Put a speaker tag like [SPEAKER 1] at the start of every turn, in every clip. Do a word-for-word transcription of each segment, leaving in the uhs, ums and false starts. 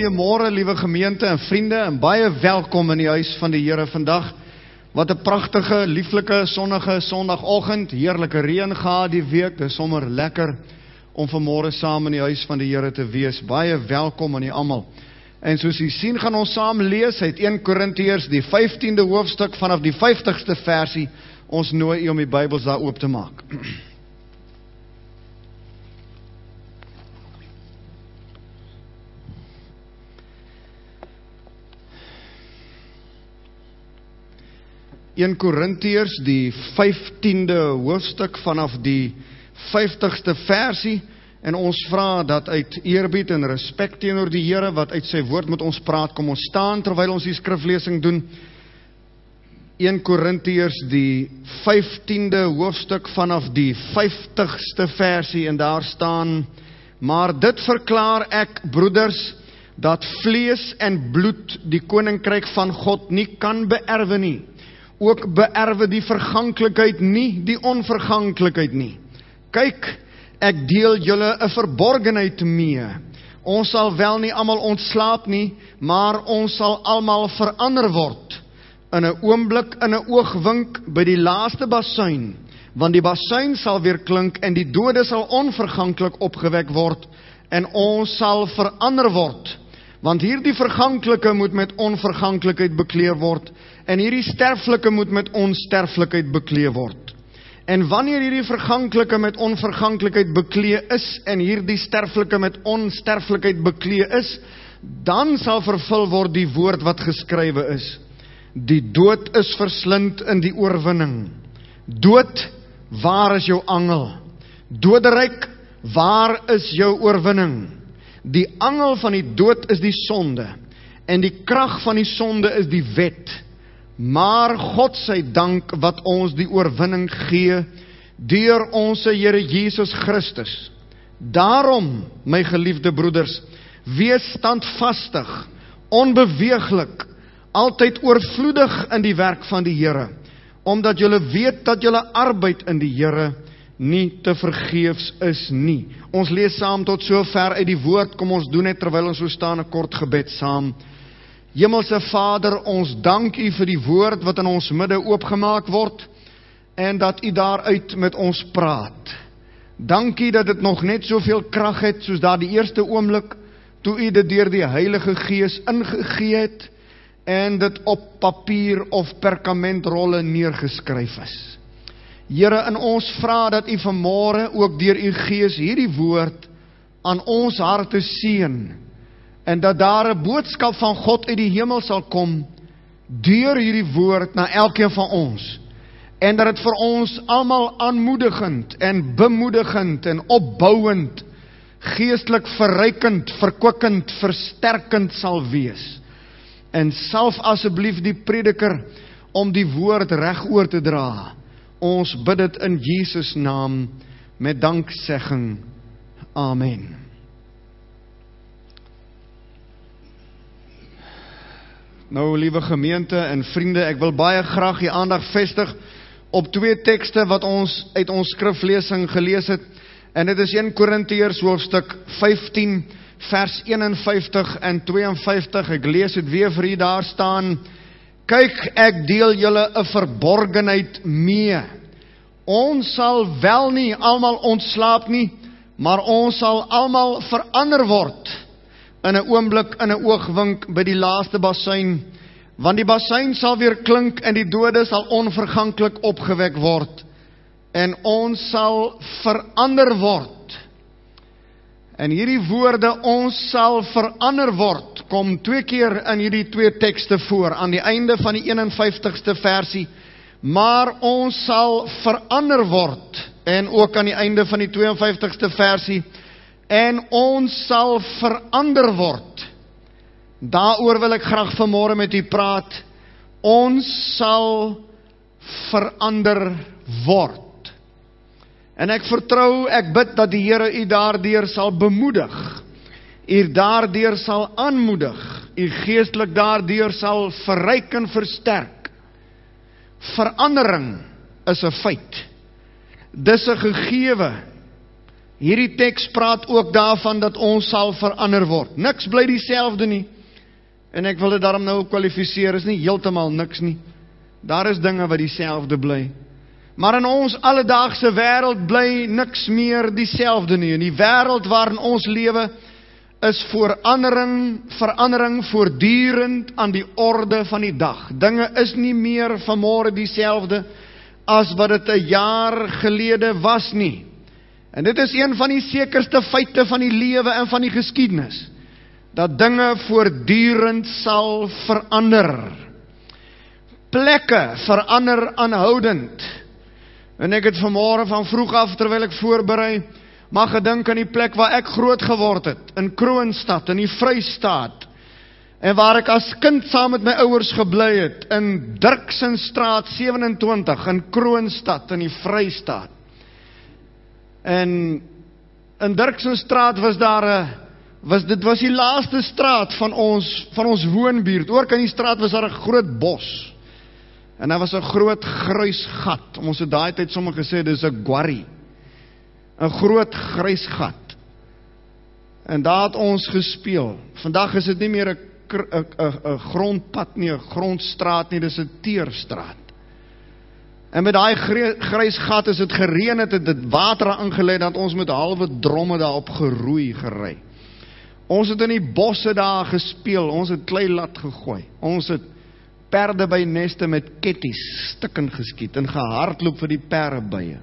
[SPEAKER 1] Goeiemôre liewe gemeente en vriende en baie welkom in die huis van die Here vandag. Wat 'n pragtige, lieflike, sonnige Sondagoggend, heerlike reën gehad die week. Dis sommer lekker om vanmôre saam in die huis van die Here te wees. Baie welkom aan julle almal. En soos jy sien, gaan ons saam lees uit Eerste Korintiërs, die vyftiende hoofstuk vanaf die vyftigste versie. Ons nooi u om die Bybels daar oop te maak. Eerste Korintiërs, die vyftiende hoofstuk vanaf die vyftigste versie, en ons vra dat uit eerbied en respek teenoor die Here wat uit sy woord met ons praat, kom ons staan terwyl ons die skriflesing doen. Eerste Korintiërs, die vyftiende hoofstuk vanaf die vyftigste versie, en daar staan: maar dit verklaar ek, broeders, dat vlees en bloed die koninkryk van God nie kan beerwe nie. Ook beerwe die verganklikheid nie, die onverganklikheid nie. Kyk, ek deel julle 'n verborgenheid mee. Ons sal wel nie almal ontslaap nie, maar ons sal almal verander word. In 'n oomblik, in 'n oogwink, by die laaste basuin. Want die basuin sal weer klink en die dode sal onverganklik opgewek word en ons sal verander word. Want hierdie verganklike moet met onverganklikheid bekleed word en hierdie sterflike moet met onsterflikheid bekleed word. En wanneer hierdie verganklike met onverganklikheid bekleed is en hierdie sterflike met onsterflikheid bekleed is, dan sal vervul word die woord wat geskrywe is: die dood is verslind in die oorwinning. Dood, waar is jou angel? Doderyk, waar is jou oorwinning? Die angel van die dood is die sonde, en die krag van die sonde is die wet. Maar God sy dank wat ons die oorwinning gee, deur ons Here Jesus Christus. Daarom, my geliefde broeders, wees standvastig, onbeweeglik, altyd oorvloedig in die werk van die Here, omdat julle weet dat julle arbeid in die Here nie te vergeefs is nie. Ons lees saam tot so ver uit die woord. Kom ons doen net terwyl ons so staan 'n kort gebed saam. Hemelse Vader, ons dank U vir die woord wat in ons midde oopgemaak word en dat U daaruit met ons praat. Dankie dat dit nog net soveel krag het soos daar die eerste oomblik toe U dit deur die Heilige Gees ingegee het en dit op papier of perkamentrolle neergeskryf is. Here, in ons vra dat U vanmôre ook deur U Gees hierdie woord aan ons harte seën en dat daar 'n boodskap van God uit die hemel sal kom deur hierdie woord na elkeen van ons en dat dit vir ons almal aanmoedigend en bemoedigend en opbouend, geestelik verrykend, verkwikkend, versterkend sal wees. En salf asseblief die prediker om die woord reg oor te dra. Ons bid dit in Jesus naam met danksegging. Amen. Nou, liewe gemeente en vriende, ek wil baie graag die aandag vestig op twee tekste wat ons uit ons skriflesing gelees het. En dit is Eerste Korintiërs hoofstuk vyftien, vers een en vyftig en twee en vyftig. Ek lees dit weer vir u. Daar staan: kyk, ek deel julle 'n verborgenheid mee. Ons sal wel nie almal ontslaap nie, maar ons sal almal verander word in 'n oomblik, in 'n oogwink, by die laaste basuin. Want die basuin sal weer klink en die dode sal onverganklik opgewek word en ons sal verander word. En hierdie woorde, ons sal verander word, kom twee keer in hierdie twee tekste voor, aan die einde van die een en vyftigste versie, maar ons sal verander word, en ook aan die einde van die twee en vyftigste versie, en ons sal verander word. Daaroor wil ek graag vanmôre met u praat. Ons sal verander word. En ek vertrou, ek bid dat die Here u daardeur sal bemoedig, u daardeur sal aanmoedig, u geestelik daardeur sal verryk en versterk. Verandering is 'n feit. Dis 'n gegewe. Hierdie teks praat ook daarvan dat ons sal verander word. Niks bly dieselfde nie. En ek wil dit daarom nou kwalifiseer, is nie heeltemal niks nie. Daar is dinge wat dieselfde bly. Maar in ons alledaagse wêreld bly niks meer dieselfde nie. In die wêreld waarin ons lewe is verandering, verandering voortdurend aan die orde van die dag. Dinge is nie meer vanmôre dieselfde as wat dit 'n jaar gelede was nie. En dit is een van die sekerste feite van die lewe en van die geskiedenis, dat dinge voortdurend sal verander. Plekke verander aanhoudend. En ek het vanmôre van vroeg af, terwyl ek voorberei, mag gedink aan die plek waar ek groot geword het, in Kroonstad, in die Vrystaat, en waar ek as kind saam met my ouers gebly het, in Dirksenstraat sewe en twintig, in Kroonstad, in die Vrystaat. En in Dirksenstraat was daar 'n was dit was die laaste straat van ons van ons woonbuurt. Oor aan die straat was daar 'n groot bos. En daar was 'n groot grys gat. Ons het daai tyd sommer gesê dis 'n quarry. 'n Groot grys gat. En daar het ons gespeel. Vandag is dit nie meer 'n 'n 'n grondpad nie, 'n grondstraat nie, dis 'n teerstraat. En met daai grys gat is dit gereën het, het dit water aangelê dat ons met halwe dromme daarop geroei gery. Ons het in die bosse daar gespeel, ons het kleilat gegooi, ons het perde by neste met ketties stukken geskiet en gehardloop vir die perdebye.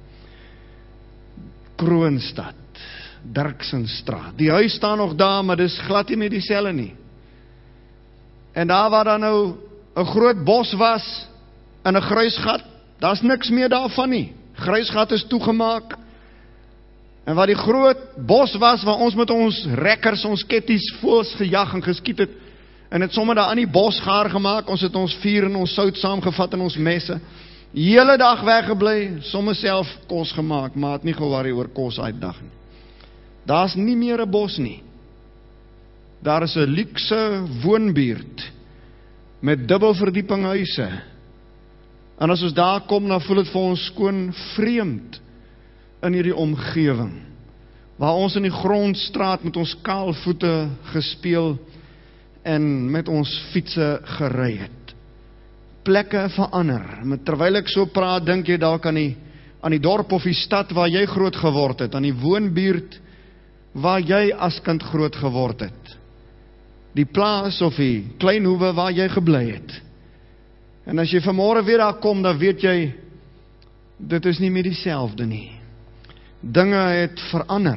[SPEAKER 1] Kroonstad, Dirksenstraat. Die huis staan nog daar, maar dis glad nie meer dieselfde nie. En daar waar daar nou 'n groot bos was en 'n gruisgat, daar's niks meer daarvan nie. Gruisgat is toegemaak. En waar die groot bos was, waar ons met ons rekkers, ons ketties, voëls gejag en geskiet het, en het sommer daar aan die bos gaar gemaak, ons het ons vuur en ons sout saamgevat en ons messe, hele dag weggebly, sommer self kos gemaak, maar het nie geworry oor kos uitdag nie. Daar's nie meer 'n bos nie. Daar is 'n luukse woonbuurt, met dubbelverdieping huise, en as ons daar kom, dan voel het vir ons skoon vreemd, in hierdie omgewing, waar ons in die grondstraat met ons kaalvoete gespeel, en met ons fietsse gery het. Plekke verander, met terwyl ek so praat, dink jy dalk aan die, aan die dorp of die stad waar jy groot geword het, aan die woonbuurt waar jy as kind groot geword het, die plaas of die kleinhoewe waar jy gebly het. En as jy vanmôre weer daar kom, dan weet jy, dit is nie meer dieselfde nie. Dinge het verander.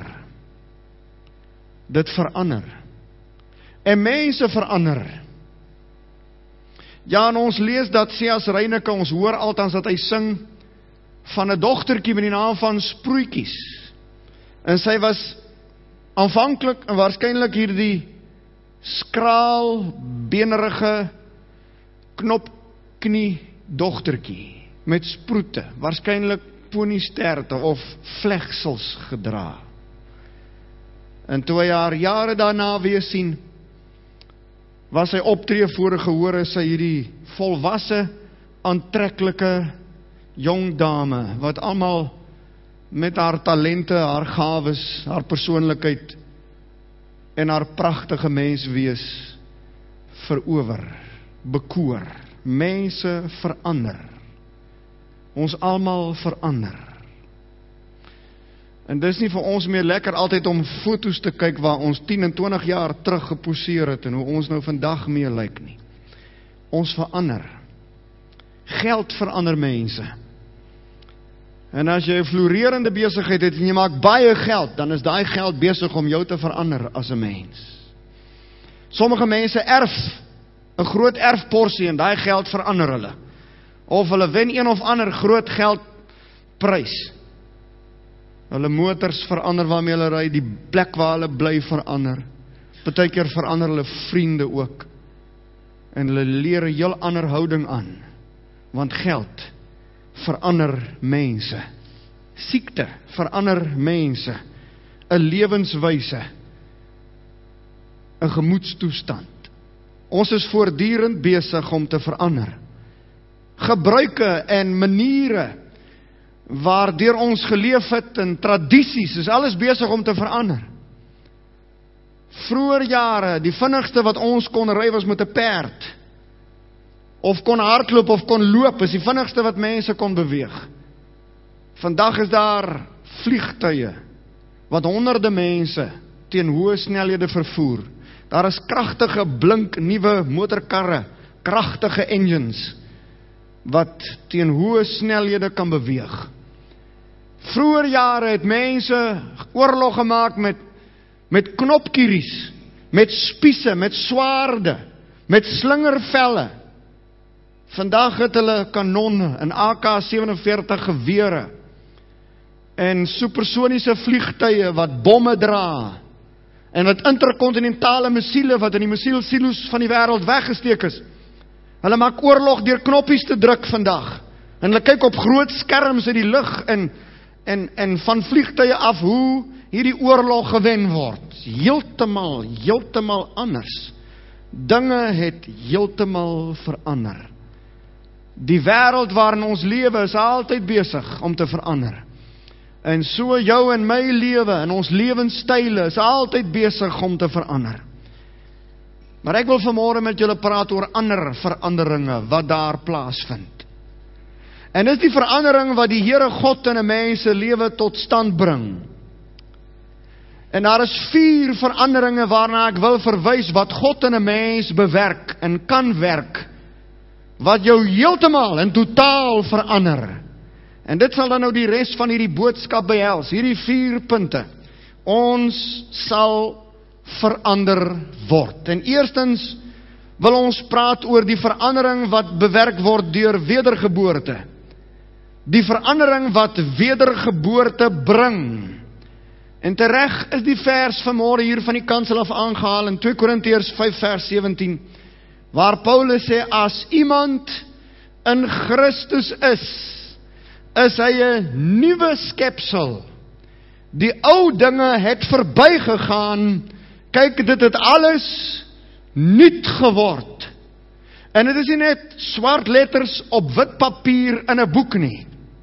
[SPEAKER 1] Dit verander. En mense verander. Ja, en ons lees dat Sias Reineke, ons hoor altans dat hy sing van 'n dogtertjie met die naam van Sproetjies. En sy was aanvanklik en waarskynlik hierdie skraal, benerige, knopknie dogtertjie met sproete, waarskynlik ponysterte of vlegsels gedra. En toe hy haar jare daarna weer sien, was sy optree voor 'n gehoor, sy hierdie volwasse, aantreklike jong dame, wat almal met haar talente, haar gawes, haar persoonlikheid en haar pragtige menswees verower, bekoor. Mense verander. Ons almal verander. En dis nie vir ons meer lekker altyd om foto's te kyk waar ons tien en twintig jaar terug geposeer het en hoe ons nou vandag mee lyk nie. Ons verander. Geld verander mense. En as jy 'n floreerende besigheid het en jy maak baie geld, dan is daai geld besig om jou te verander as 'n mens. Sommige mense erf 'n groot erfporsie en daai geld verander hulle. Of hulle wen een of ander groot geldprys. Hulle motors verander waarmee hulle ry, die plek waar hulle bly verander. Partykeer verander hulle vriende ook. En hulle leer 'n heel ander houding aan. Want geld verander mense. Siekte verander mense. 'n lewenswyse. 'n gemoedstoestand. Ons is voortdurend besig om te verander. Gebruike en maniere waardeur ons geleef het en tradisies, is alles besig om te verander. Vroeger jare, die vinnigste wat ons kon ry was met 'n perd, of kon hardloop of kon loop, is die vinnigste wat mense kon beweeg. Vandag is daar vliegtuie, wat honderde mense teen hoë snelhede vervoer. Daar is kragtige, blink, nuwe motorkarre, kragtige engines, wat teen hoë snelhede kan beweeg. Vroeger jare het mense oorlog gemaak met, met knopkieries, met spiese, met swaarde, met slingervelle. Vandag het hulle kanonne en A K sewenveertig gewere en supersoniese vliegtuie wat bomme dra en wat interkontinentale missiele wat in die missielsilo's van die wêreld weggesteek is. Hulle maak oorlog deur knoppies te druk vandag. En hulle kyk op groot skerms in die lug en en en van vliegtuie af hoe hierdie oorlog gewen word. Heeltemal, heeltemal anders. Dinge het heeltemal verander. Die wêreld waarin ons lewe is altyd besig om te verander. En so jou en my lewe en ons lewenstyle is altyd besig om te verander. Maar ek wil vanmôre met julle praat oor ander veranderinge wat daar plaasvind. En dis die verandering wat die Here God in 'n mens se lewe tot stand bring. En daar is vier veranderinge waarna ek wil verwys wat God in 'n mens bewerk en kan werk, wat jou heeltemal en totaal verander. En dit sal dan nou die res van hierdie boodskap behels, hierdie vier punte. Ons sal verander word. En eerstens wil ons praat oor die verandering wat bewerk word deur wedergeboorte. Die verandering wat wedergeboorte bring. En tereg is die vers vanmôre hier van die kansel af aangehaal in twee Korintiërs vyf vers sewentien, waar Paulus sê, as iemand in Christus is, is hy 'n nuwe skepsel. Die ou dinge het verbygegaan, kyk, dit het alles nuut geword. En dit is nie net swart letters op wit papier in 'n boek nie.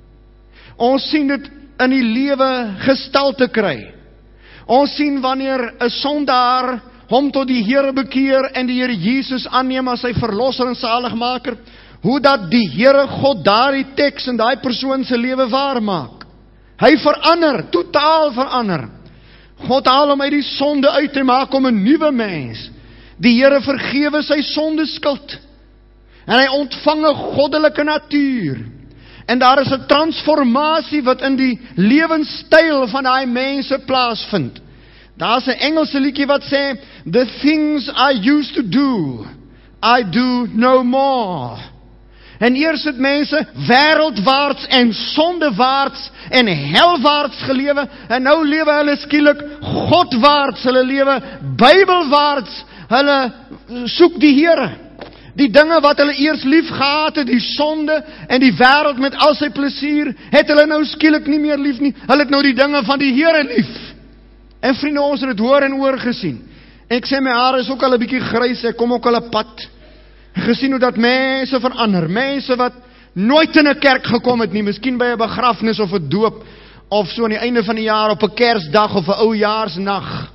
[SPEAKER 1] Ons sien dit in die lewe gestalte kry. Ons sien wanneer 'n sondaar hom tot die Here bekeer en die Here Jesus aanneem as sy verlosser en saligmaker, hoe dat die Here God daardie teks in daai persoon se lewe waar maak. Hy verander, totaal verander. God haal hom uit die sonde uit te maak om 'n nuwe mens. Die Here vergewe sy sondeskuld. En hy ontvang 'n goddelike natuur. En daar is 'n transformasie wat in die lewenstyl van daai mense plaasvind. Daar's 'n Engelse liedjie wat sê, the things I used to do, I do no more. En eers het mense wêreldwaarts en sondewaarts en helwaarts gelewe, en nou lewe hulle skielik Godwaarts, hulle lewe Bybelwaarts, hulle soek die Here. Die dinge wat hulle eers lief gehad het, die sonde en die wêreld met al sy plesier, het hulle nou skielik nie meer lief nie. Hulle het nou die dinge van die Here lief. En vriende, ons het dit hoor en oor gesien. Ek sê my hare is ook al 'n bietjie grys, ek kom ook al 'n pad. Gesien hoe dat mense verander, mense wat nooit in 'n kerk gekom het nie, miskien by 'n begrafnis of 'n doop, of so aan die einde van die jaar op 'n Kersdag of 'n oujaarsnag.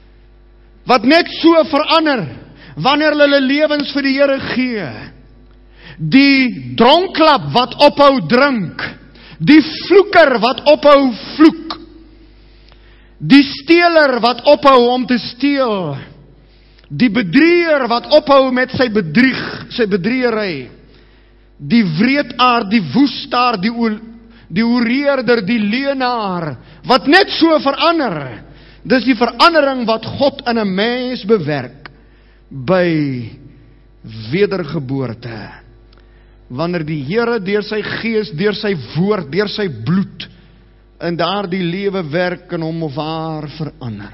[SPEAKER 1] Wat net so verander, wanneer hulle hulle lewens vir die Here gee. Die dronklap wat ophou drink, die vloeker wat ophou vloek, die steeler wat ophou om te steel, die bedrieër wat ophou met sy bedrieg, sy bedrieëry, die wreedaard, die woestaar, die, die oreerder, die leenaar, wat net so verander. Dis die verandering wat God in 'n mens bewerk by wedergeboorte. Wanneer die Here deur sy gees, deur sy woord, deur sy bloed in daardie lewe werk en hom of haar verander.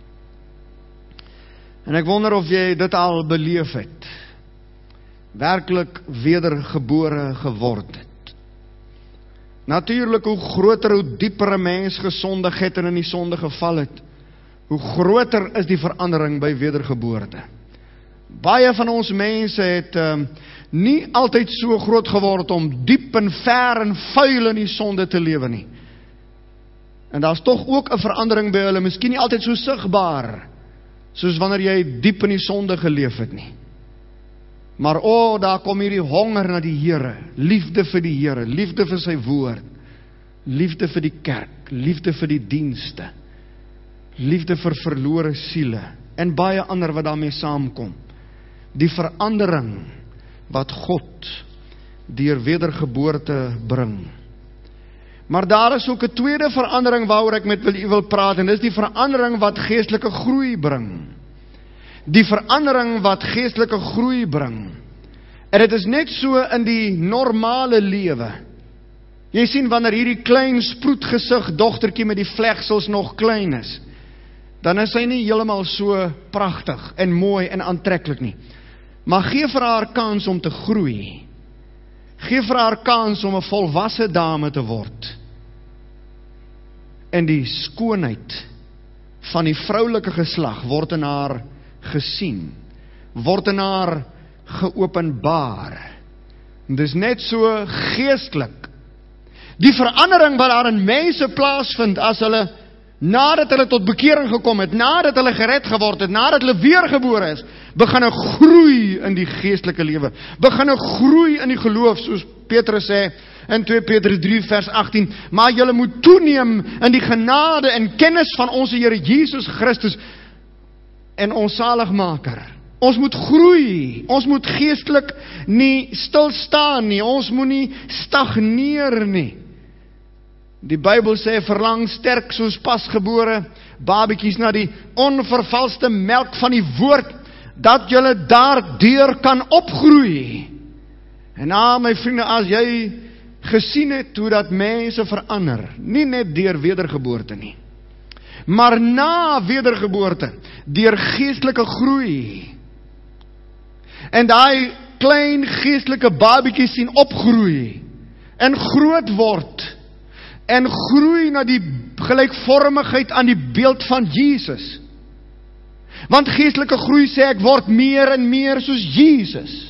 [SPEAKER 1] En ek wonder of jy dit al beleef het. Werklik wedergebore geword het. Natuurlik, hoe groter, hoe dieper 'n mens gesondig het en in die sonde geval het, hoe groter is die verandering by wedergeboorte. Baie van ons mense het um, nie altyd so groot geword om diep en ver en vuil in die sonde te lewe nie. En daar's tog ook 'n verandering by hulle, miskien nie altyd so sigbaar, soos wanneer jy diep in die sonde geleef het nie. Maar o, oh, daar kom hierdie honger na die Here, liefde vir die Here, liefde vir sy woord, liefde vir die kerk, liefde vir die dienste, liefde vir verlore siele, en baie ander wat daarmee saamkom. Die verandering wat God deur wedergeboorte bring. Maar daar is ook 'n tweede verandering waaroor ek met u wil praat, en dis die verandering wat geestelike groei bring. Die verandering wat geestelike groei bring. En dit is net so in die normale lewe. Jy sien, wanneer hierdie klein sproetgesig dogtertjie met die vlegsels nog klein is, dan is sy nie heeltemal so pragtig en mooi en aantreklik nie. Maar gee vir haar kans om te groei. Gee vir haar kans om 'n volwasse dame te word. En die skoonheid van die vroulike geslag word in haar gesien, word in haar geopenbaar. En dis net so geestelik. Die verandering wat daar in mense plaasvind as hulle, nadat hulle tot bekering gekom het, nadat hulle gered geword het, nadat hulle weergebore is, begin 'n groei in die geestelike lewe, begin 'n groei in die geloof, soos Petrus sê in twee Petrus drie vers agttien, maar julle moet toeneem in die genade en kennis van ons Here Jesus Christus en ons saligmaker. Ons moet groei, ons moet geestelik nie stil staan nie, ons moet nie stagneer nie. Die Bybel sê, verlang sterk soos pasgebore babetjies na die onvervalste melk van die woord, dat julle daardeur kan opgroei. En nou, my vriende, as jy gesien het hoe dat mense verander, nie net deur wedergeboorte nie, maar na wedergeboorte, deur geestelike groei, en daai klein geestelike babetjies sien opgroei, en groot word, en groei na die gelykvormigheid aan die beeld van Jesus. Want geestelike groei sê ek word meer en meer soos Jesus.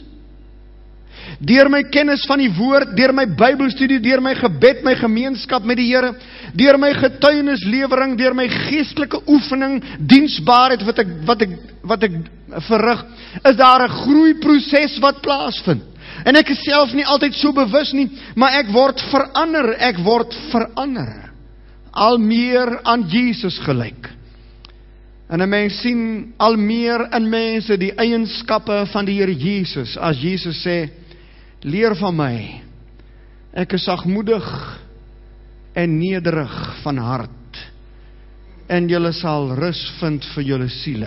[SPEAKER 1] Deur my kennis van die woord, deur my Bybelstudie, deur my gebed, my gemeenskap met die Here, deur my getuienislewering, deur my geestelike oefening, diensbaarheid wat ek wat ek wat ek verrig, is daar 'n groeiproses wat plaasvind. En ek is self nie altyd so bewus nie, maar ek word verander, ek word verander. Al meer aan Jesus gelyk. En 'n mens sien al meer in mense die eienskappe van die Here Jesus, as Jesus sê, leer van my, ek is sagmoedig en nederig van hart, en julle sal rus vind vir julle siele.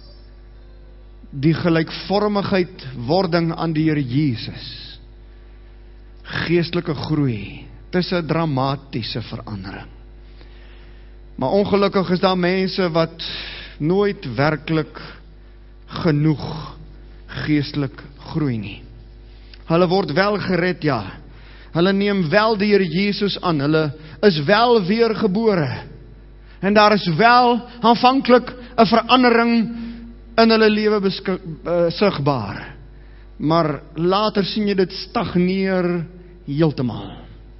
[SPEAKER 1] Die gelykvormigheid wording aan die Here Jesus, geestelike groei, dit is 'n dramatiese verandering. Maar ongelukkig is daar mense wat nooit werklik genoeg geestelik groei nie. Hulle word wel gered, ja. Hulle neem wel die Here Jesus aan, hulle is wel weergebore. En daar is wel aanvanklik 'n verandering in hulle lewe beskik, uh, sigbaar. Maar later sien jy dit stagneer heeltemal.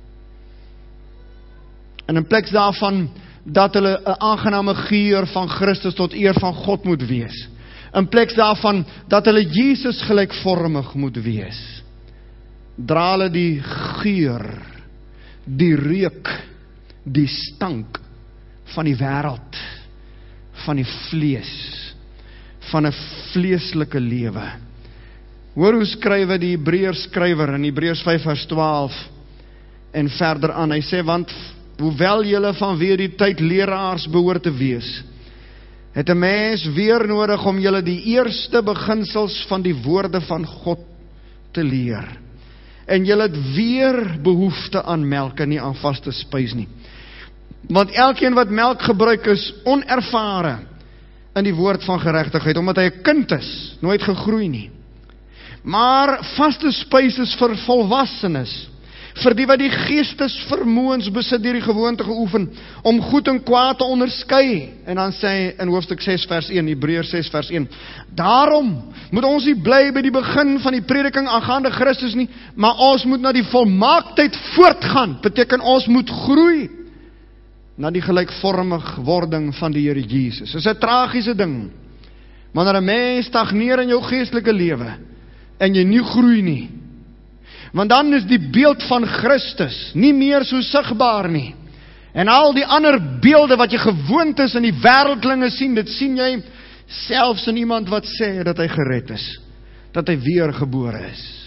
[SPEAKER 1] En in plek daarvan dat hulle 'n aangename geur van Christus tot eer van God moet wees. In plek daarvan dat hulle Jesus gelykvormig moet wees, dra hulle die geur, die reuk, die stank van die wêreld, van die vlees, van 'n vleeslike lewe. Hoor hoe skrywe die Hebreërs skrywer in Hebreërs vyf vers twaalf en verder aan. Hy sê, want hoewel julle vanweer die tyd leraars behoort te wees, het 'n mens weer nodig om julle die eerste beginsels van die woorde van God te leer. En julle het weer behoefte aan melk en nie aan vaste spys nie. Want elkeen wat melk gebruik is onervare in die woord van geregtigheid, omdat hy 'n kind is, nooit gegroei nie. Maar vaste spys is vir volwassenes, vir die wat die geestesvermoëns besit deur die gewoonte geoefen, om goed en kwaad te onderskei. En dan sê hy in hoofstuk ses vers een, Hebreërs ses vers een, daarom moet ons nie bly by die begin van die prediking aangaande Christus nie, maar ons moet na die volmaaktheid voortgaan, beteken ons moet groei, na die gelykvormig wording van die Here Jesus. Dit is 'n tragiese ding, wanneer 'n mens stagneer in jou geestelike lewe, en jy nie groei nie, want dan is die beeld van Christus nie meer so sigbaar nie. En al die ander beelde wat jy gewoond is in die wêreldlinge sien, dit sien jy selfs in iemand wat sê dat hy gered is, dat hy weergebore is.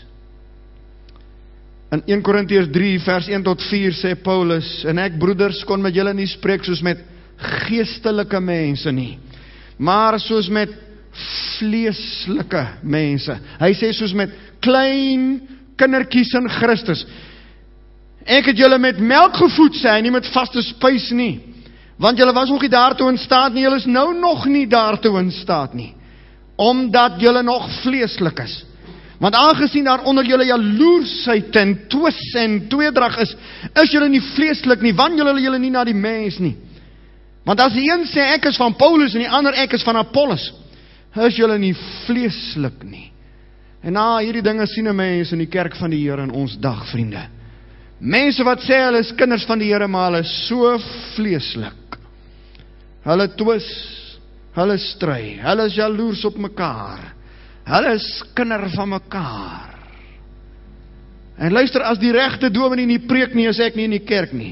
[SPEAKER 1] In eerste Korintiërs drie vers een tot vier sê Paulus, en ek broeders kon met julle nie spreek soos met geestelike mense nie, maar soos met vleeslike mense. Hy sê soos met klein kindertjies in Christus. Ek het julle met melk gevoed, sê hy, nie met vaste spys nie. Want julle was nog nie daartoe in staat nie, julle is nou nog nie daartoe in staat nie. Omdat julle nog vleeslik is. Want aangesien daar onder julle jaloersheid en twis en tweedrag is, is julle nie vleeslik nie, want julle julle nie na die mens nie. Want as die een sê ek is van Paulus en die ander ek is van Apollos, is julle nie vleeslik nie. En na hierdie dinge sien 'n mens in die kerk van die Here in ons dag, vriende. Mense wat sê hulle is kinders van die Here, maar hulle is so vleeslik. Hulle twis, hulle stry, hulle is jaloers op mekaar. Hulle is kinder van mekaar. En luister, as die regte dominee nie preek nie, is ek nie in die kerk nie.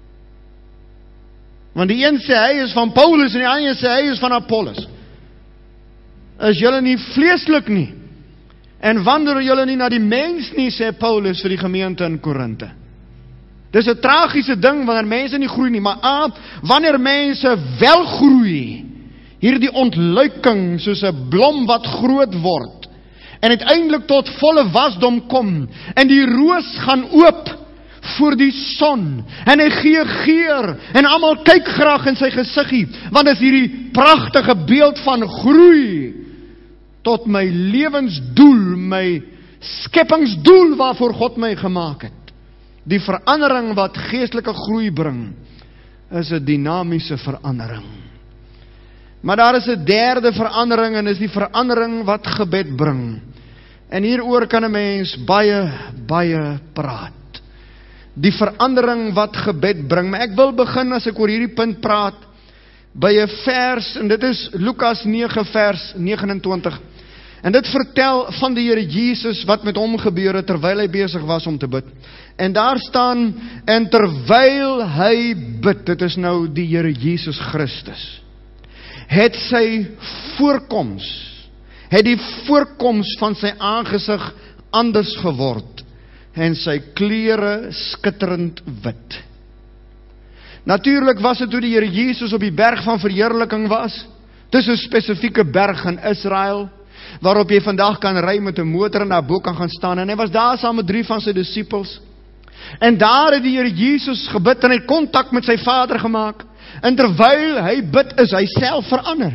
[SPEAKER 1] Want die een sê hy is van Paulus en die ander sê hy is van Apollos. Is julle nie vleeslik nie? En wandel julle nie na die mens nie, sê Paulus vir die gemeente in Korinthe. Dis 'n tragiese ding wanneer mense nie groei nie, maar a, wanneer mense wel groei, hierdie ontluiking soos 'n blom wat groot word en uiteindelik tot volle wasdom kom en die roos gaan oop voor die son en hy gee geur en almal kyk graag in sy gesiggie, want is hierdie pragtige beeld van groei tot my lewensdoel, my skepingsdoel waarvoor God my gemaak het. Die verandering wat geestelike groei bring is 'n dinamiese verandering. Maar daar is 'n derde verandering en is die verandering wat gebed bring. En hieroor kan 'n mens baie, baie praat. Die verandering wat gebed bring. Maar ek wil begin as ek oor hierdie punt praat by 'n vers, en dit is Lukas nege vers vyf agt nege. En dit vertel van die Here Jesus wat met hom gebeur het terwyl hy besig was om te bid. En daar staan, en terwyl hy bid, dit is nou die Here Jesus Christus, het sy voorkoms, het die voorkoms van sy aangesig anders geword, en sy klere skitterend wit. Natuurlik was dit toe die Here Jesus op die berg van verheerliking was. Dis 'n spesifieke berg in Israel, waarop jy vandag kan ry met 'n motor en daar bo kan gaan staan. En hy was daar saam met drie van sy disippels. En daar het die Here Jesus gebid en hy het kontak met sy Vader gemaak. En terwyl hy bid, is hy self verander.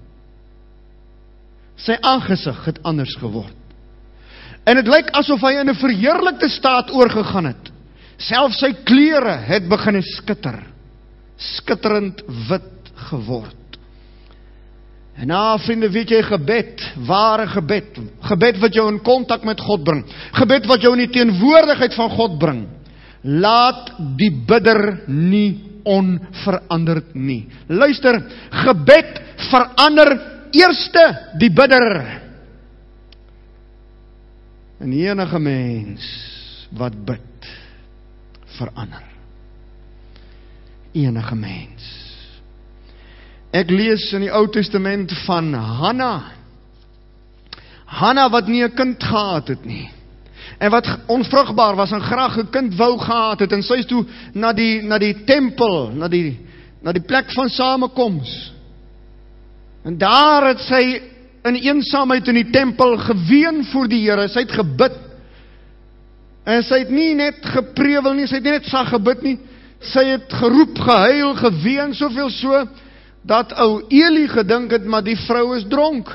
[SPEAKER 1] Sy aangesig het anders geword. En het lyk asof hy in 'n verheerlikte staat oorgegaan het. Selfs sy klere het begin skitter. Skitterend wit geword. En nou, vriende, weet jy, gebed, ware gebed, gebed wat jou in kontak met God bring, gebed wat jou in die teenwoordigheid van God bring, laat die bidder nie onveranderd nie. Luister, gebed verander eerste die bidder. En enige mens wat bid, verander. Enige mens. Ek lees in die Ou Testament van Hanna. Hanna wat nie 'n kind gehad het nie. En wat onvrugbaar was en graag 'n kind wou gehad het. En sy is toe na die, na die tempel, na die, na die plek van samekoms. En daar het sy in eensaamheid in die tempel geween voor die Here. Sy het gebid. En sy het nie net geprewel nie, sy het nie net sag gebid nie. Sy het geroep, gehuil, geween, soveel so, dat ou Eli gedink het, maar die vrou is dronk.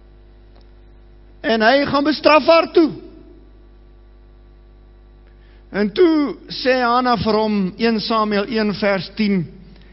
[SPEAKER 1] En hy gaan bestraf haar toe. En toe sê Hanna vir hom, Eerste Samuel een vers tien,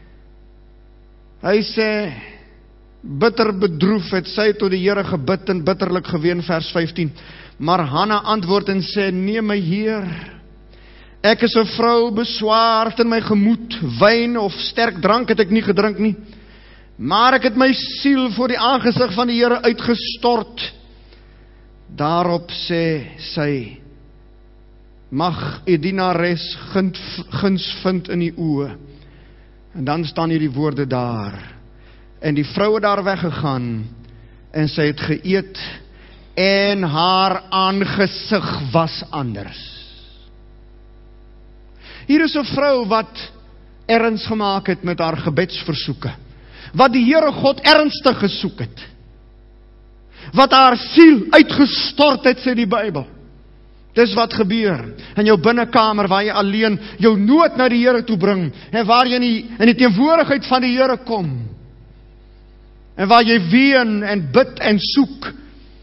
[SPEAKER 1] hy sê, bitter bedroef het sy tot die Here gebid en bitterlik geween, vers vyftien, maar Hanna antwoord en sê, nee my Heer, ek is 'n vrou beswaard in my gemoed, wyn of sterk drank het ek nie gedrink nie, maar ek het my siel voor die aangesig van die Here uitgestort. Daarop sê sy, mag u dienares guns vind in die oë. En dan staan hier die woorde daar, en die vrou het daar weggegaan, en sy het geëet, en haar aangesig was anders. Hier is 'n vrou wat erns gemaak het met haar gebedsversoeke, wat die Here God ernstig gesoek het, wat haar siel uitgestort het, sê die Bybel. Dis wat gebeur in jou binnekamer, waar jy alleen jou nood na die Here toe bring, en waar jy in die, in die teenwoordigheid van die Here kom, en waar jy ween en bid en soek,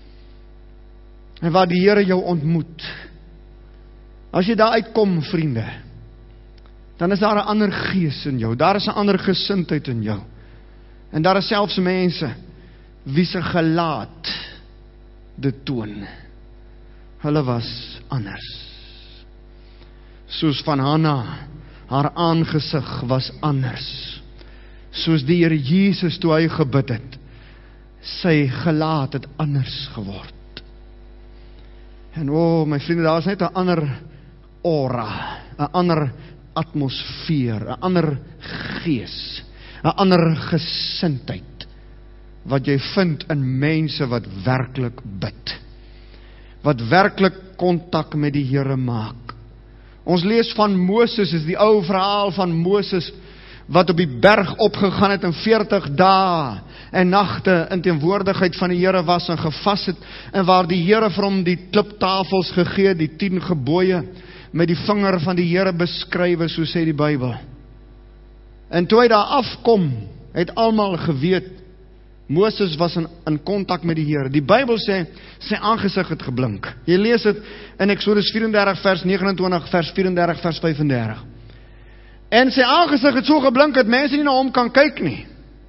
[SPEAKER 1] en waar die Here jou ontmoet. As jy daar uitkom, vriende, dan is daar 'n ander gees in jou, daar is 'n ander gesindheid in jou, en daar is selfs mense, wie se gelaat dit toon. Hulle was anders. Soos van Hanna, haar aangesig was anders. Soos die Here Jesus toe hy gebid het, sy gelaat het anders geword. En o, my vriende, daar is net 'n ander aura, 'n ander atmosfeer, 'n ander gees, 'n ander gesindheid, wat jy vind in mense wat werklik bid, wat werklik kontak met die Here maak. Ons lees van Moses, is die ou verhaal van Moses, wat op die berg opgegaan het in veertig dae en nagte in teenwoordigheid van die Here was en gevas het, en waar die Here vir hom die kliptafels gegee, die tien gebooie, met die vinger van die Here beskrywe, so sê die Bybel. En toe hy daar afkom, het almal geweet, Moses was in, in kontak met die Here. Die Bybel sê, sy aangesig het geblink. Jy lees dit in Eksodus vyf en dertig vers nege en twintig, vers vyf en dertig, vers vyf en dertig. En sy aangesig het so geblink, dat mense nie na hom kan kyk nie.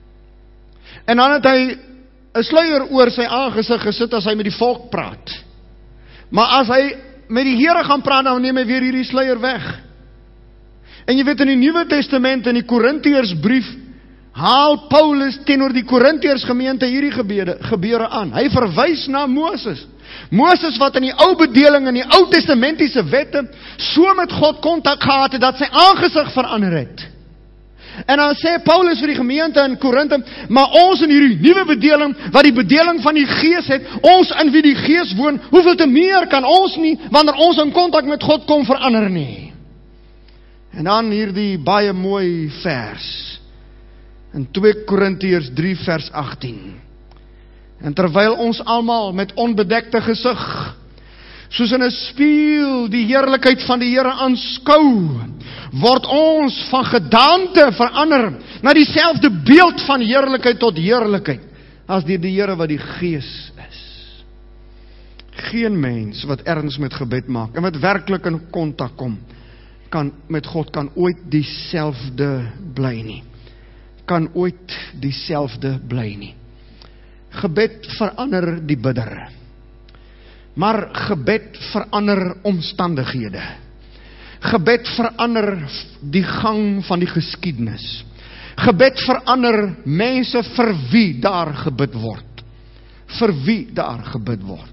[SPEAKER 1] En dan het hy 'n sluier oor sy aangesig gesit, as hy met die volk praat. Maar as hy met die Here gaan praat, dan neem hy weer hierdie sluier weg. En jy weet, in die Nuwe Testament, in die Korintiërsbrief, haal Paulus teenoor die Korintiërs gemeente hierdie gebeure, gebeure aan. Hy verwys na Moses. Moses wat in die ou bedeling, in die Ou Testamentiese wette, so met God kontak gehad het, dat sy aangesig verander het. En dan sê Paulus vir die gemeente in Korinthe, maar ons in hierdie nuwe bedeling, wat die bedeling van die Gees het, ons in wie die Gees woon, hoeveel te meer kan ons nie, wanneer ons in kontak met God kom, verander nie. En dan hierdie baie mooi vers, in twee Korintiërs drie vers agttien. En terwyl ons almal met onbedekte gesig, soos in 'n spieël die heerlikheid van die Here aanskou, word ons van gedaante verander na dieselfde beeld van heerlikheid tot heerlikheid, as deur die Here wat die Gees is. Geen mens wat erns met gebed maak, en wat werklik in kontak kom, kan met God, kan ooit dieselfde bly nie. Kan ooit dieselfde bly nie. Gebed verander die bidder. Maar gebed verander omstandighede. Gebed verander die gang van die geskiedenis. Gebed verander mense vir wie daar gebid word. Vir wie daar gebid word.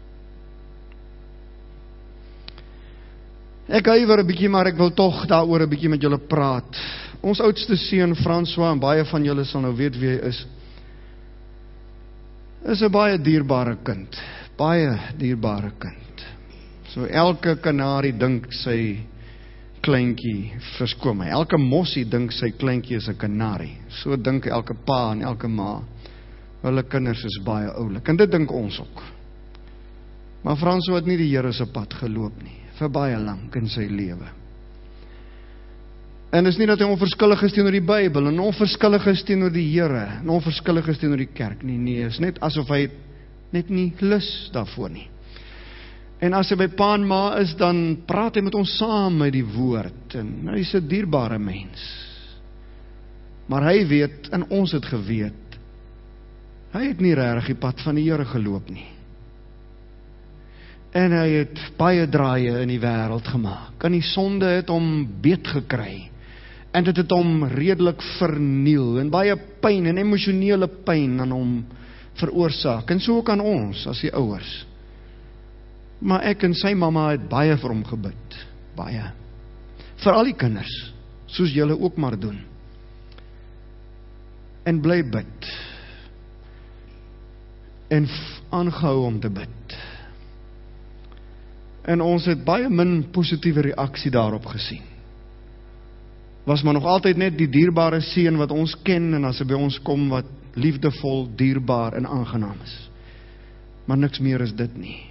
[SPEAKER 1] Ek huiwer 'n bietjie, maar ek wil tog daaroor 'n bietjie met julle praat. Ons oudste seun François, en baie van julle sal nou weet wie hy is, is 'n baie dierbare kind. Baie dierbare kind. So elke kanarie dink sy kleintjie, verskoon my, elke mossie dink sy kleintjie is 'n kanarie. So dink elke pa en elke ma. Hulle kinders is baie oulik, en dit dink ons ook. Maar François het nie die Here se pad geloop nie, vir baie lank in sy lewe. En dis nie dat hy onverskillig is teenoor die Bybel, en onverskillig is teenoor die Here, en onverskillig is teenoor die kerk nie, nee, is net asof hy net nie lus daarvoor nie. En as hy by pa en ma is, dan praat hy met ons saam met die woord. En hy is 'n dierbare mens. Maar hy weet, en ons het geweet, hy het nie regtig die pad van die Here geloop nie. En hy het baie draaie in die wêreld gemaak. En die sonde het hom beet gekry. En dit het hom redelik verniel. En baie pyn en emosionele pyn aan hom veroorsaak. En so ook aan ons, as die ouers. Maar ek en sy mamma het baie vir hom gebid. Baie. Vir al die kinders. Soos julle ook maar doen. En bly bid. En aangehou om te bid. En ons het baie min positiewe reaksie daarop gesien. Was maar nog altyd net die dierbare seun wat ons ken, en as hy by ons kom wat liefdevol, dierbaar en aangenaam is. Maar niks meer is dit nie.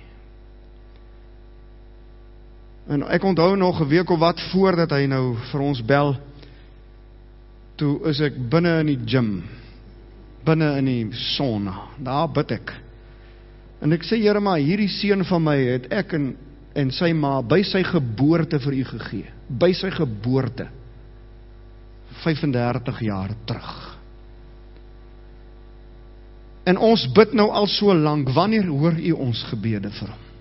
[SPEAKER 1] En ek onthou nog 'n week of wat voordat hy nou vir ons bel, toe is ek binne in die gym, binne in die sauna, daar bid ek. En ek sê, Here, maar hierdie seun van my het ek en, en sy ma by sy geboorte vir u gegee. By sy geboorte. vyfendertig jaar terug. En ons bid nou al so lank, wanneer hoor u ons gebede vir hom?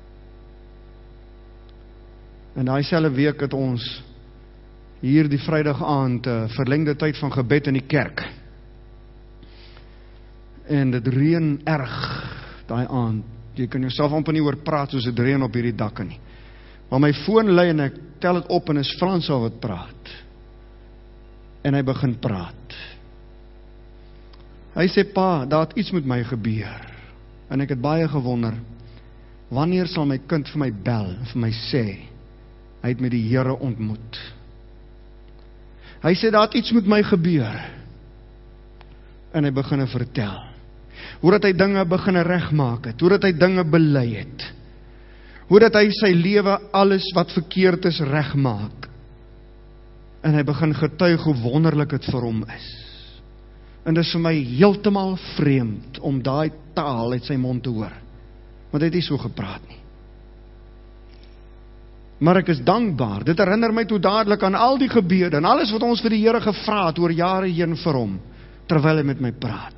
[SPEAKER 1] En daai selfde week het ons hier die Vrydag aand verlengde tyd van gebed in die kerk. En dit reën erg daai aand. Jy kan jouself amper nie oor praat soos dit reën op hierdie dakke nie. Maar my foon lui en ek tel dit op en is Frans al wat praat. En hy begin praat. Hy sê, pa, daar het iets met my gebeur. En ek het baie gewonder, wanneer sal my kind vir my bel, vir my sê, hy het met die Here ontmoet. Hy sê, daar het iets met my gebeur. En hy begin vertel. Hoe dat hy dinge begin regmaak het, hoe dat hy dinge bely het. Hoe dat hy sy lewe alles wat verkeerd is regmaak. En hy begin getuig hoe wonderlik het vir hom is. En dit is vir my heeltemal vreemd om daai taal uit sy mond te hoor. Want hy het nie so gepraat nie. Maar ek is dankbaar. Dit herinner my toe dadelik aan al die gebede en alles wat ons vir die Here gevra het oor jare heen vir hom, terwyl hy met my praat.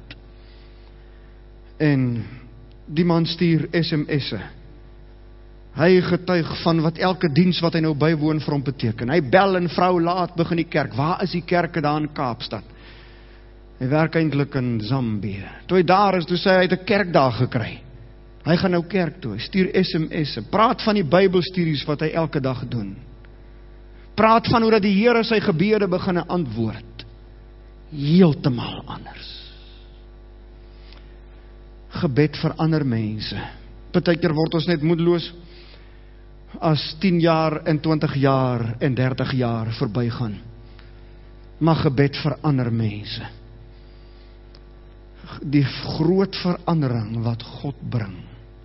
[SPEAKER 1] En die man stuur S M S'e. Hy getuig van wat elke diens wat hy nou bywoon vir hom beteken. Hy bel en vrou laat begin die kerk. Waar is die kerke daar in Kaapstad? Hy werk eintlik in Zambië. Toe hy daar is, toe sê hy het 'n kerk daar gekry. Hy gaan nou kerk toe. Hy stuur S M S'e. Praat van die Bybelstudies wat hy elke dag doen. Praat van hoe dat die Here sy gebede begin antwoord. Heeltemal anders. Gebed verander mense. Partykeer word ons net moedeloos as tien jaar en twintig jaar en dertig jaar verbygaan. Maar gebed verander mense. Die groot verandering wat God bring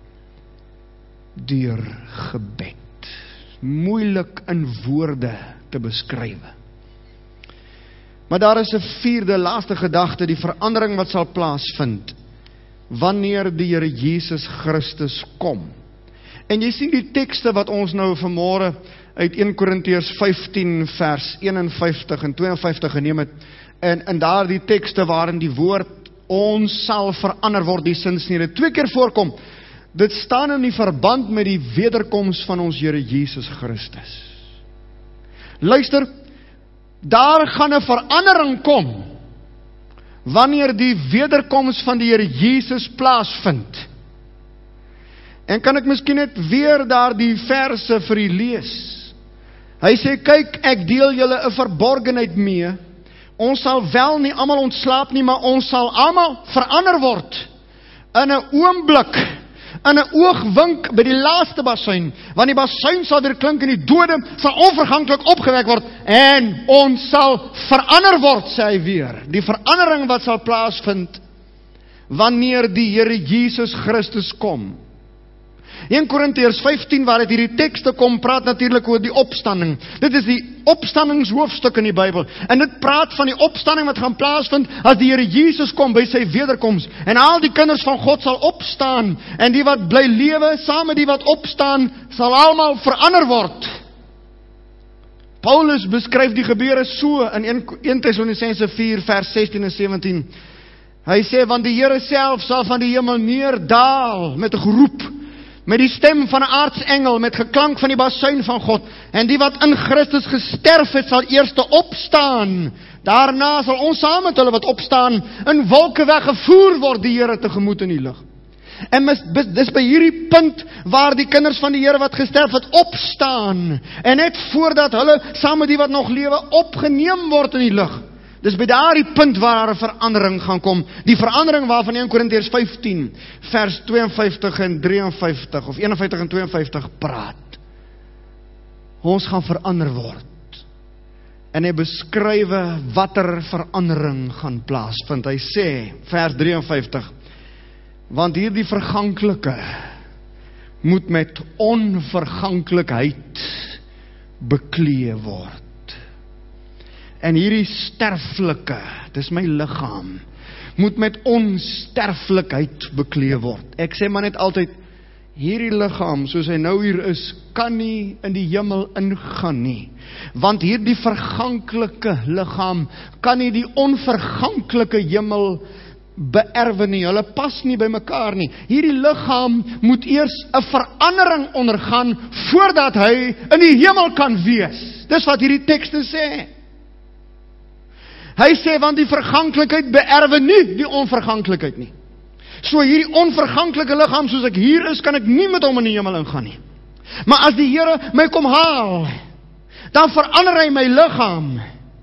[SPEAKER 1] deur gebed. Moeilik in woorde te beskryf. Maar daar is 'n vierde laaste gedagte, die verandering wat sal plaasvind wanneer die Here Jesus Christus kom. En jy sien die tekste wat ons nou vanmôre uit Eerste Korintiërs vyftien vers eenenvyftig en tweeënvyftig geneem het, en in daardie tekste waarin die woord ons sal verander word, die sinsnede twee keer voorkom, dit staan in die verband met die wederkoms van ons Here Jesus Christus. Luister, daar gaan 'n verandering kom wanneer die wederkoms van die Here Jesus plaasvind. En kan ek miskien net weer daar die verse vir u lees. Hy sê, kyk, ek deel julle 'n verborgenheid mee. Ons sal wel nie almal ontslaap nie, maar ons sal almal verander word. In 'n oomblik, in 'n oogwink by die laaste basuin, want die basuin sal weer klink en die dode sal onverganklik opgewek word, en ons sal verander word, sê hy weer. Die verandering wat sal plaasvind wanneer die Here Jesus Christus kom. een Korintiërs vyftien waar dit hierdie tekste kom, praat natuurlik oor die opstanding. Dit is die opstandingshoofstuk in die Bybel. En dit praat van die opstanding wat gaan plaasvind as die Here Jesus kom by sy wederkoms. En al die kinders van God sal opstaan. En die wat bly lewe, saam met die wat opstaan, sal almal verander word. Paulus beskryf die gebeure so in een Tessalonisense vier vers sestien en sewentien. Hy sê, want die Here self sal van die hemel neerdaal met 'n geroep, met die stem van 'n aartsengel, met geklank van die basuin van God. En die wat in Christus gesterf het, sal eerste opstaan. Daarna sal ons saam met hulle wat opstaan, in wolke weggevoer word die Here tegemoet in die lug. En mis, dis by hierdie punt waar die kinders van die Here wat gesterf het opstaan. En net voordat hulle saam met die wat nog lewe opgeneem word in die lug. Dis by daardie punt waar 'n verandering gaan kom. Die verandering waarvan een Korintiërs vyftien vers twee en vyftig en drie en vyftig of een en vyftig en twee en vyftig praat. Ons gaan verander word. En hy beskrywe watter verandering gaan plaasvind. Hy sê vers drie en vyftig, want hierdie verganklike moet met onverganklikheid beklee word. En hierdie sterflike, dis my liggaam, moet met onsterflikheid beklee word. Ek sê maar net altyd, hierdie liggaam, soos hy nou hier is, kan nie in die hemel ingaan nie. Want hierdie verganklike liggaam kan nie die onverganklike hemel beerwe nie. Hulle pas nie by mekaar nie. Hierdie liggaam moet eers 'n verandering ondergaan voordat hy in die hemel kan wees. Dis wat hierdie tekste sê. Hy sê, want die verganklikheid beerwe nie die onverganklikheid nie. So hierdie onverganklike liggaam soos ek hier is, kan ek nie met hom in die hemel ingaan nie. Maar as die Here my kom haal, dan verander hy my liggaam.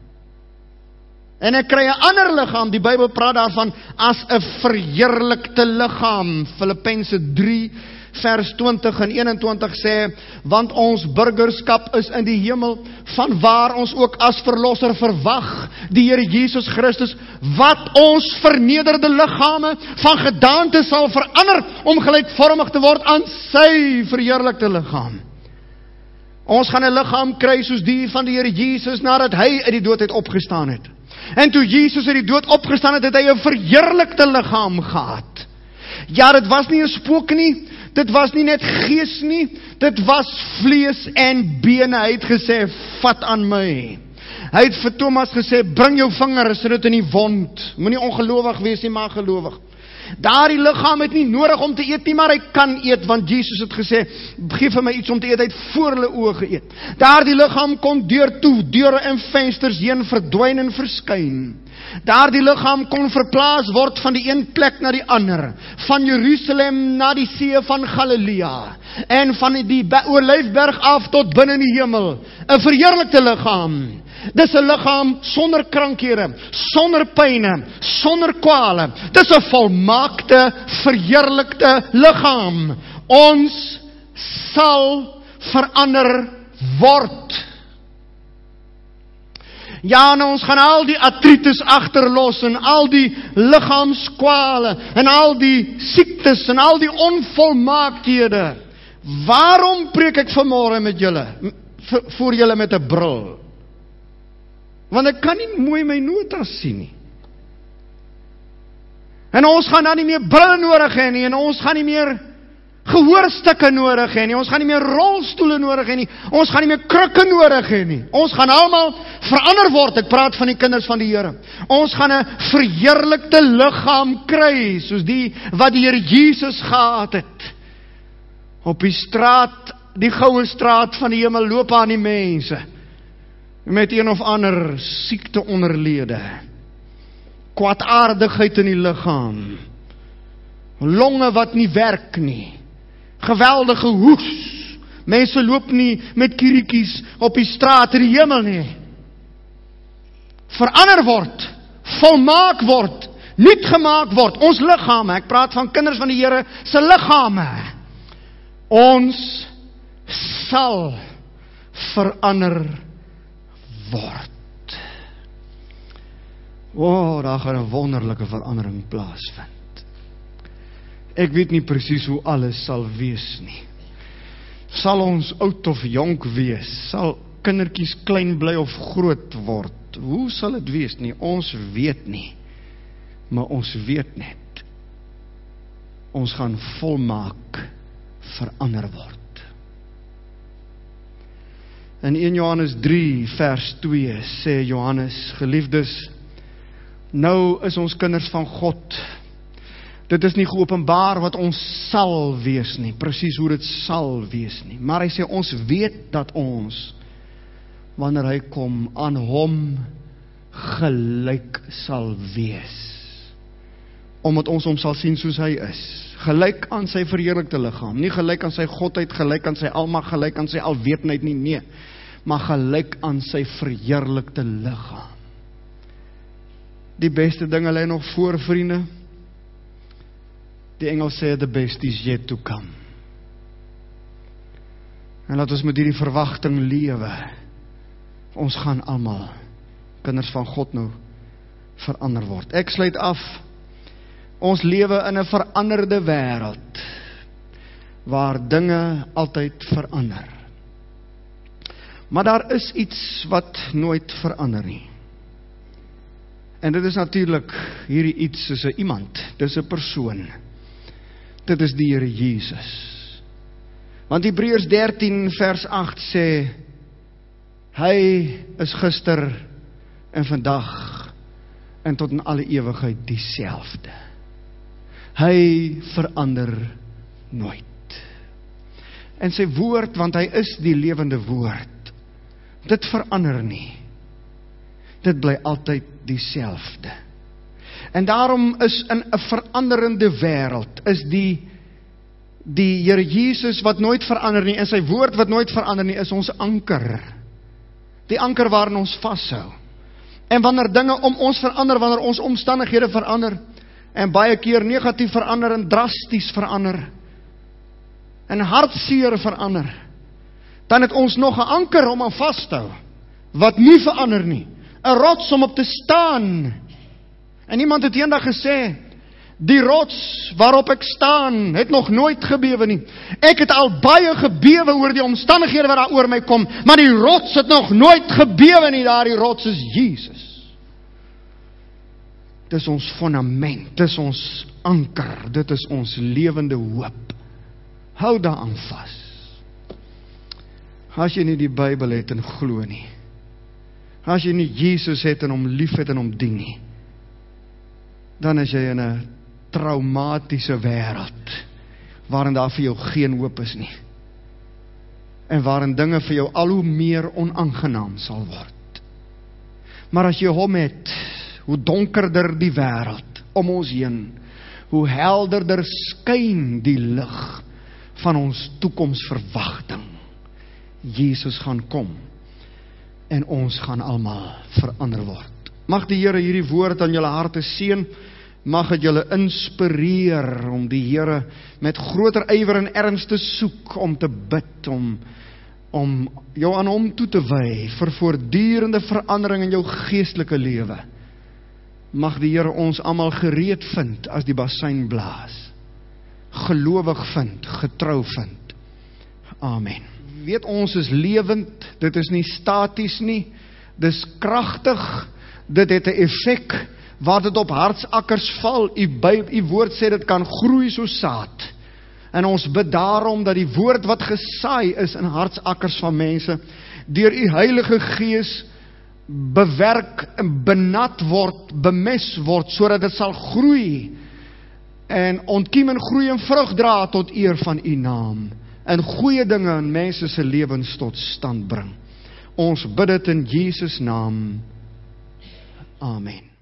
[SPEAKER 1] En ek kry 'n ander liggaam. Die Bybel praat daarvan as 'n verheerlikte liggaam. Filippense drie vers twintig en eenentwintig sê, want ons burgerskap is in die hemel, van waar ons ook as verlosser verwag, die Here Jesus Christus, wat ons vernederde liggame van gedaante sal verander, om gelykvormig te word aan sy verheerlikte liggaam. Ons gaan 'n liggaam kry soos die van die Here Jesus, nadat hy uit die dood het opgestaan het. En toe Jesus uit die dood opgestaan het, het hy 'n verheerlikte liggaam gehad. Ja, dit was nie 'n spook nie, dit was nie net gees nie, dit was vlees en bene. Hy het gesê, vat aan my. Hy het vir Thomas gesê, bring jou vinger, sit dit in die wond. Moenie ongelowig wees nie, maar gelowig. Daardie liggaam het nie nodig om te eet nie, maar hy kan eet, want Jesus het gesê, geef vir my iets om te eet, hy het voor hulle oë geëet. Daardie liggaam kon deur toe, deure en vensters heen verdwyn en verskyn. Daardie liggaam kon verplaas word van die een plek na die ander, van Jerusalem na die see van Galilea, en van die Olyfberg af tot binne in die hemel. 'n Verheerlikte liggaam. Dis 'n liggaam sonder krankhede, sonder pyne, sonder kwale. Dis 'n volmaakte, verheerlikte liggaam. Ons sal verander word. Ja, en ons gaan al die artritis agterlos, en al die liggaamskwale, en al die siektes, en al die onvolmaakhede. Waarom preek ek vanmôre met julle, voor julle met 'n bril? Want ek kan nie mooi my notas sien nie. En ons gaan dan nie meer brille nodig hê nie, en ons gaan nie meer gehoorstukke nodig hê nie, ons gaan nie meer rolstoele nodig hê nie, ons gaan nie meer krukke nodig hê nie. Ons gaan almal verander word. Ek praat van die kinders van die Here. Ons gaan 'n verheerlikte liggaam kry, soos die wat die Here Jesus gehad het. Op die straat, die goue straat van die hemel, loop aan die mense met een of ander siekte onderlede, kwaadaardigheid in die liggaam, longe wat nie werk nie, geweldige hoes, mense loop nie met kieriekies op die straat in die hemel nie. Verander word, volmaak word, nuut gemaak word, ons liggame. Ek praat van kinders van die Here se liggame. Ons sal verander word. O, daar gaan 'n wonderlike verandering plaasvind. Ek weet nie presies hoe alles sal wees nie. Sal ons oud of jonk wees? Sal kindertjies klein bly of groot word? Hoe sal dit wees nie? Ons weet nie. Maar ons weet net, ons gaan volmaak verander word. In eerste Johannes drie vers twee sê Johannes, geliefdes, nou is ons kinders van God. Dit is nie geopenbaar wat ons sal wees nie, presies hoe dit sal wees nie. Maar hy sê, ons weet dat ons, wanneer hy kom, aan hom gelyk sal wees. Omdat ons hom sal sien soos hy is. Gelyk aan sy verheerlikte liggaam. Nie gelyk aan sy godheid, gelyk aan sy almag, gelyk aan sy alwetendheid nie, nee. Maar gelyk aan sy verheerlikte liggaam. Die beste dinge lê nog voor, vriende. Die Engels sê, the best is yet to come. En laat ons met hierdie verwagting lewe. Ons gaan almal, kinders van God nou, verander word. Ek sluit af. Ons lewe in 'n veranderde wêreld, waar dinge altyd verander. Maar daar is iets wat nooit verander nie. En dit is natuurlik, hierdie iets is 'n iemand, dit is 'n persoon. Dit is die Here Jesus. Want Hebreërs dertien vers agt sê, hy is gister en vandag en tot in alle ewigheid dieselfde. Hy verander nooit. En sy woord, want hy is die lewende woord, dit verander nie. Dit bly altyd dieselfde. En daarom is in 'n veranderende wêreld, is die, die Here Jesus wat nooit verander nie, en sy woord wat nooit verander nie, is ons anker. Die anker waarin ons vashou. En wanneer dinge om ons verander, wanneer ons omstandighede verander, en baie keer negatief verander en drasties verander, en hartseer verander, dan het ons nog 'n anker om aan vas te hou, wat nie verander nie, 'n rots om op te staan. En iemand het eendag gesê, die rots waarop ek staan, het nog nooit gebewe nie. Ek het al baie gebewe oor die omstandighede wat daar oor my kom, maar die rots het nog nooit gebewe nie, daar die rots is Jesus. Dit is ons fundament, dit is ons anker, dit is ons lewende hoop. Hou daaraan vas. As jy nie die Bybel het en glo nie, as jy nie Jesus het en hom lief het en hom dien nie, dan is jy in 'n traumatiese wêreld, waarin daar vir jou geen hoop is nie, en waarin dinge vir jou al hoe meer onaangenaam sal word. Maar as jy hom het, hoe donkerder die wêreld om ons heen, hoe helderder skyn die lig van ons toekomsverwagting. Jesus gaan kom, en ons gaan almal verander word. Mag die Here hierdie woord aan julle harte seën, mag het julle inspireer om die Here met groter ywer en erns te soek, om te bid, om, om jou aan hom toe te wy, vir voortdurende verandering in jou geestelike lewe. Mag die Here ons almal gereed vind as die bassein blaas, gelowig vind, getrou vind. Amen. Weet, ons is lewend, dit is nie staties nie, dit is kragtig, dit het 'n effek, waar dit op hartsakkers val, u, u woord sê dit kan groei soos saad, en ons bid daarom dat die woord wat gesaai is in hartsakkers van mense, deur u Heilige Gees bewerk, benat word, bemes word, sodat dit sal groei, en ontkiem en groei en vrug dra tot eer van u naam, en goeie dinge in mense se lewens tot stand bring. Ons bid dit in Jesus naam. Amen.